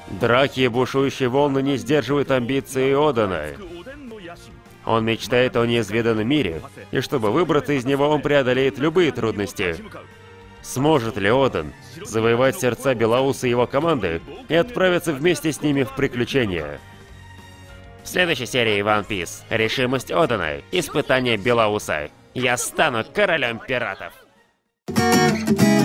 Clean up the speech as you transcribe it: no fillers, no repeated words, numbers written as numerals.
Драки и бушующие волны не сдерживают амбиции Одана. Он мечтает о неизведанном мире, и чтобы выбраться из него, он преодолеет любые трудности. Сможет ли Одан завоевать сердца Белауса и его команды и отправиться вместе с ними в приключения? В следующей серии ВанПис. Решимость Одана. Испытание Белауса. Я стану королем пиратов.